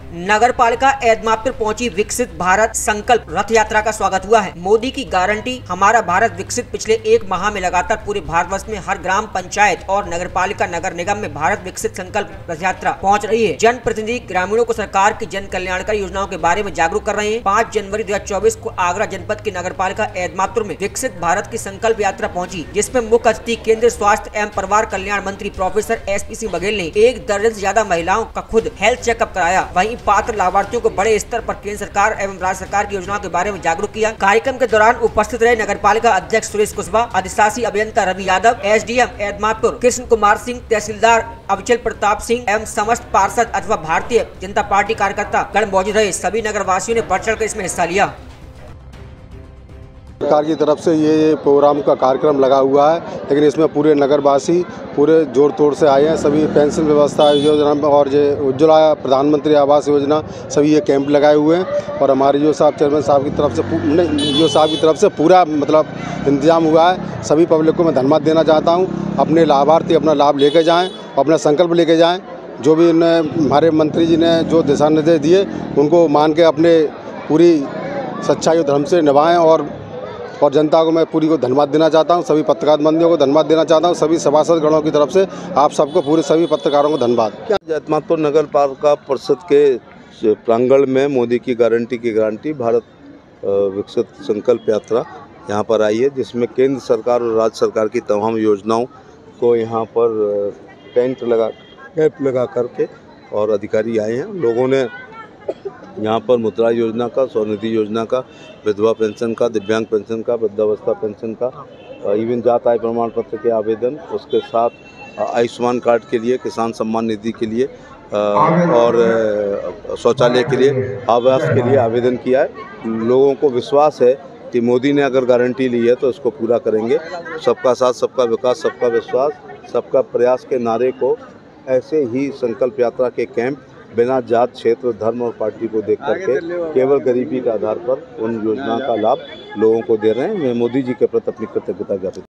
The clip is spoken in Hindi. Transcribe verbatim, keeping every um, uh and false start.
नगर पालिका एदमापुर पहुंची विकसित भारत संकल्प रथ यात्रा का स्वागत हुआ है। मोदी की गारंटी हमारा भारत विकसित पिछले एक माह में लगातार पूरे भारतवर्ष में हर ग्राम पंचायत और नगर पालिका नगर निगम में भारत विकसित संकल्प रथ यात्रा पहुँच रही है। जन प्रतिनिधि ग्रामीणों को सरकार की जन कल्याणकारी योजनाओं के बारे में जागरूक कर रहे हैं। पाँच जनवरी दो हजार चौबीस को आगरा जनपद की नगर पालिका एदमापुर में विकसित भारत की संकल्प यात्रा पहुंची, जिसमें मुख्य अतिथि केंद्रीय स्वास्थ्य एवं परिवार कल्याण मंत्री professor S P Singh Baghel ने एक दर्जन से ज्यादा महिलाओं का खुद हेल्थ चेकअप कराया। वहीं पात्र लाभार्थियों को बड़े स्तर पर केंद्र सरकार एवं राज्य सरकार की योजनाओं के बारे में जागरूक किया। कार्यक्रम के दौरान उपस्थित रहे नगर पालिका अध्यक्ष सुरेश कुशवाहा, अधिशासी अभियंता Ravi Yadav, S D M Edmapur Krishna Kumar Singh, तहसीलदार अविचल प्रताप सिंह एवं समस्त पार्षद अथवा भारतीय जनता पार्टी कार्यकर्ता गण मौजूद रहे। सभी नगर वासियों ने बढ़ चढ़ कर इसमें हिस्सा लिया। सरकार की तरफ से ये प्रोग्राम का कार्यक्रम लगा हुआ है, लेकिन इसमें पूरे नगरवासी पूरे जोर तोड़ से आए हैं। सभी पेंशन व्यवस्था योजना और जो उज्ज्वला प्रधानमंत्री आवास योजना सभी ये कैंप लगाए हुए हैं और हमारे जो साहब चेयरमैन साहब की तरफ से जो साहब की तरफ से पूरा मतलब इंतजाम हुआ है। सभी पब्लिक को मैं धन्यवाद देना चाहता हूँ। अपने लाभार्थी अपना लाभ लेके जाएँ, अपना संकल्प लेके जाएँ। जो भी इन्हें हमारे मंत्री जी ने जो दिशा निर्देश दिए उनको मान के अपने पूरी सच्चाई और धर्म से निभाएं और और जनता को मैं पूरी को धन्यवाद देना चाहता हूं। सभी पत्रकार बंधुओं को धन्यवाद देना चाहता हूं। सभी सभासद गणों की तरफ से आप सबको पूरे सभी पत्रकारों को धन्यवाद। एदमापुर नगर पालिका परिषद के प्रांगण में मोदी की गारंटी की गारंटी भारत विकसित संकल्प यात्रा यहाँ पर आई है, जिसमें केंद्र सरकार और राज्य सरकार की तमाम योजनाओं को यहाँ पर टेंट लगा कैंप लगा करके और अधिकारी आए हैं। लोगों ने यहाँ पर मुद्रा योजना का, स्वनिधि योजना का, विधवा पेंशन का, दिव्यांग पेंशन का, वृद्धावस्था पेंशन का, इवन जात आय प्रमाण पत्र के आवेदन, उसके साथ आयुष्मान कार्ड के लिए, किसान सम्मान निधि के लिए और शौचालय के लिए, आवास के लिए आवेदन किया है। लोगों को विश्वास है कि मोदी ने अगर गारंटी ली है तो इसको पूरा करेंगे। सबका साथ, सबका विकास, सबका विश्वास, सबका प्रयास के नारे को ऐसे ही संकल्प यात्रा के कैंप बिना जात, क्षेत्र, धर्म और पार्टी को देख करके केवल गरीबी के आधार पर उन योजना का लाभ लोगों को दे रहे हैं। मैं मोदी जी के प्रति अपनी कृतज्ञता ज्ञापित